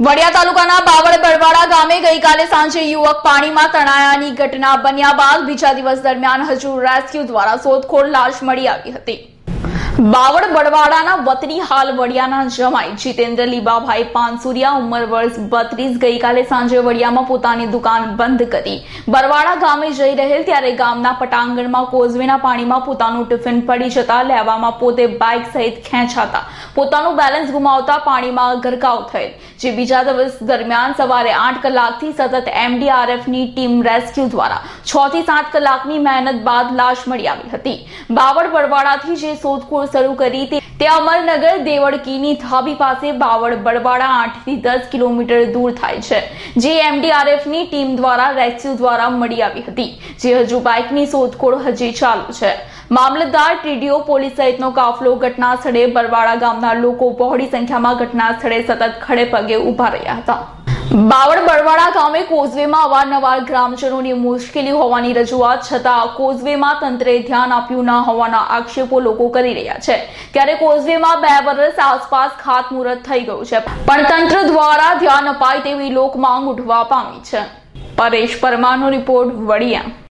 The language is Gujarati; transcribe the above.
વડિયા તાલુકાના બાવળ બરવાડા ગામે ગઈકાલે સાંજે યુવક પાણીમાં તણાયાની ઘટના બન્યા બાદ બીજા દિવસ દરમિયાન હજુ રેસ્ક્યુ દ્વારા શોધખોળ લાશ મળી આવી હતી। બાવળ બરવાડાના વતની હાલ વડિયાના જમાઈ જીતેન્દ્ર લીબાભાઈ પાનસુરિયા ઉંમર વર્ષ 32 ગઈકાલે સાંજે વડિયામાં પોતાની દુકાન બંધ કરી બરવાડા ગામે જઈ રહેલ ત્યારે ગામના પટાંગણમાં કોઝવેના પાણીમાં પોતાનું ટિફિન પડી જતા લેવામાં પોતે બાઇક સહિત ખેંચાતા પોતાનું બેલેન્સ ગુમાવતા પાણીમાં ગરકાવ થયેલ, જે બીજા દિવસ દરમિયાન સવારે 8 કલાકથી સતત એમડીઆરએફની ટીમ રેસ્ક્યુ દ્વારા 6 થી 7 કલાકની મહેનત બાદ લાશ મળી આવી હતી। બાવળ બરવાડાથી જે શોધખોળ શરૂ કરી તે અમરનગર દેવળકીની ધાબી પાસે બાવળ બરવાડા 8 થી 10 કિલોમીટર દૂર થાય છે, જે એમડીઆરએફની ટીમ દ્વારા રેસ્ક્યુ દ્વારા મળી આવી હતી, જે હજુ બાઇકની શોધખોળ હજી ચાલુ છે। મામલતદાર, ટીડીઓ, પોલીસ સહિતનો કાફલો ઘટના સ્થળે બરવાડા ગામના લોકો બહોળી સંખ્યામાં ઘટના સ્થળે સતત ખડે પગે ઉભા રહ્યા હતા। બાવળ બરવાડા ગામે કોઝવેમાં અવારનવાર ગ્રામજનોની મુશ્કેલી હોવાની રજૂઆત છતાં કોઝવેમાં તંત્રે ધ્યાન આપ્યું ન હોવાના આક્ષેપો લોકો કરી રહ્યા છે। ત્યારે કોઝવેમાં 2 વર્ષ આસપાસ ખાતમુહૂર્ત થઈ ગયું છે, પણ તંત્ર દ્વારા ધ્યાન અપાય તેવી લોક માંગ ઉઠવા પામી છે। પરેશ પરમારનો રિપોર્ટ, વડિયા।